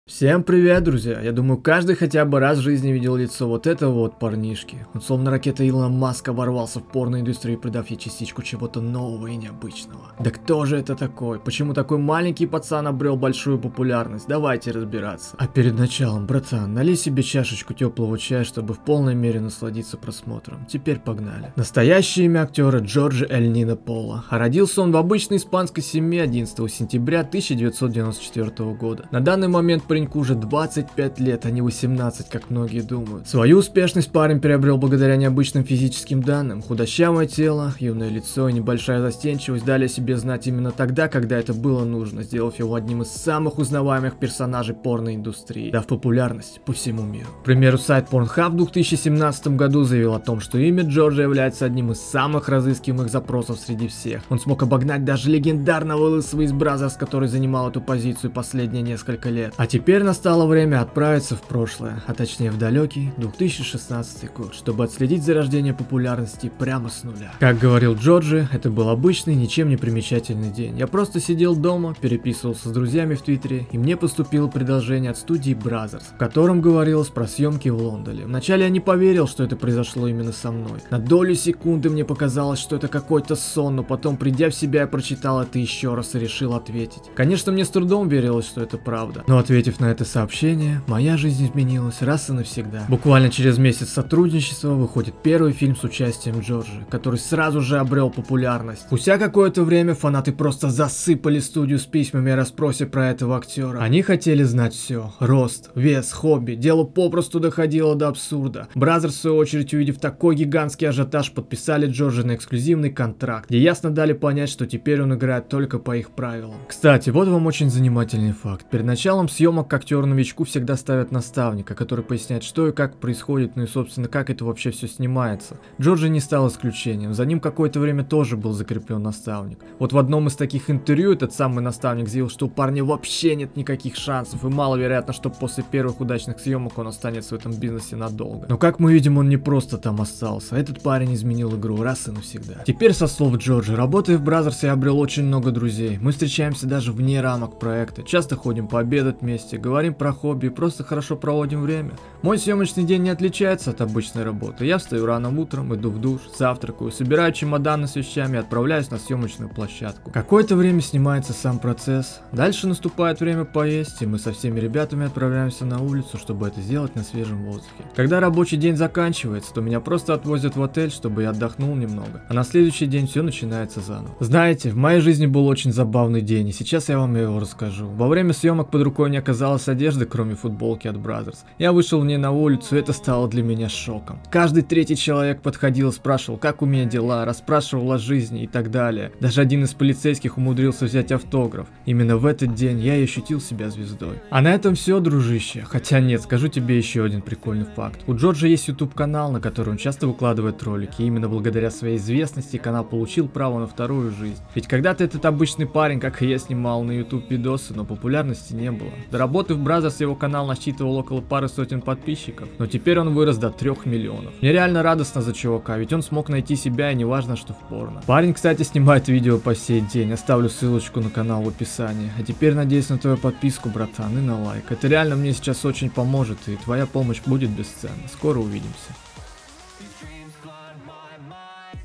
Всем привет, друзья! Я думаю, каждый хотя бы раз в жизни видел лицо вот этого вот парнишки. Он словно ракета Илона Маска ворвался в порноиндустрию, придав ей частичку чего-то нового и необычного. Да кто же это такой? Почему такой маленький пацан обрел большую популярность? Давайте разбираться. А перед началом, братан, налей себе чашечку теплого чая, чтобы в полной мере насладиться просмотром. Теперь погнали. Настоящее имя актера Джорджи Эль Нино Пола. А родился он в обычной испанской семье 11 сентября 1994 года. На данный момент пареньку уже 25 лет, а не 18, как многие думают. Свою успешность парень приобрел благодаря необычным физическим данным. Худощавое тело, юное лицо и небольшая застенчивость дали о себе знать именно тогда, когда это было нужно, сделав его одним из самых узнаваемых персонажей порноиндустрии, дав популярность по всему миру. К примеру, сайт Pornhub в 2017 году заявил о том, что имя Джорджа является одним из самых разыскиваемых запросов среди всех. Он смог обогнать даже легендарного лысого из Бразерс, который занимал эту позицию последние несколько лет. А теперь настало время отправиться в прошлое, а точнее в далекий 2016 год, чтобы отследить зарождение популярности прямо с нуля. Как говорил Джорджи, это был обычный, ничем не примечательный день. Я просто сидел дома, переписывался с друзьями в Твиттере, и мне поступило предложение от студии Бразерс, в котором говорилось про съемки в Лондоне. Вначале я не поверил, что это произошло именно со мной. На долю секунды мне показалось, что это какой-то сон, но потом, придя в себя, я прочитал это еще раз и решил ответить. Конечно, мне с трудом верилось, что это правда, но ответив на это сообщение, моя жизнь изменилась раз и навсегда. Буквально через месяц сотрудничества выходит первый фильм с участием Джорджи, который сразу же обрел популярность. Спустя какое-то время фанаты просто засыпали студию с письмами о расспросе про этого актера. Они хотели знать все: рост, вес, хобби. Дело попросту доходило до абсурда. Бразерс, в свою очередь, увидев такой гигантский ажиотаж, подписали Джорджи на эксклюзивный контракт, где ясно дали понять, что теперь он играет только по их правилам. Кстати, вот вам очень занимательный факт. Перед началом съемок к актеру-новичку всегда ставят наставника, который поясняет, что и как происходит, ну и собственно как это вообще все снимается. Джорджи не стал исключением, за ним какое-то время тоже был закреплен наставник. Вот в одном из таких интервью этот самый наставник заявил, что у парня вообще нет никаких шансов и маловероятно, что после первых удачных съемок он останется в этом бизнесе надолго. Но как мы видим, он не просто там остался, этот парень изменил игру раз и навсегда. Теперь, со слов Джорджи, работая в Бразерс, я обрел очень много друзей, мы встречаемся даже вне рамок проекта, часто ходим пообедать вместе, говорим про хобби и просто хорошо проводим время. Мой съемочный день не отличается от обычной работы. Я встаю рано утром, иду в душ, завтракаю, собираю чемоданы с вещами и отправляюсь на съемочную площадку. Какое-то время снимается сам процесс, дальше наступает время поесть, и мы со всеми ребятами отправляемся на улицу, чтобы это сделать на свежем воздухе. Когда рабочий день заканчивается, то меня просто отвозят в отель, чтобы я отдохнул немного, а на следующий день все начинается заново. Знаете, в моей жизни был очень забавный день, и сейчас я вам его расскажу. Во время съемок под рукой не оказалось одежды, кроме футболки от Бразерс. Я вышел в ней на улицу, и это стало для меня шоком. Каждый третий человек подходил и спрашивал, как у меня дела, расспрашивал о жизни и так далее. Даже один из полицейских умудрился взять автограф. Именно в этот день я и ощутил себя звездой. А на этом все, дружище. Хотя нет, скажу тебе еще один прикольный факт. У Джорджа есть YouTube канал, на который он часто выкладывает ролики, и именно благодаря своей известности канал получил право на вторую жизнь. Ведь когда-то этот обычный парень, как и я, снимал на YouTube видосы, но популярности не было. До работы в Бразерс его канал насчитывал около пары сотен подписчиков, но теперь он вырос до 3 миллионов. Мне реально радостно за чувака, ведь он смог найти себя, и не важно, что в порно. Парень, кстати, снимает видео по сей день, оставлю ссылочку на канал в описании. А теперь надеюсь на твою подписку, братан, и на лайк. Это реально мне сейчас очень поможет, и твоя помощь будет бесценна. Скоро увидимся.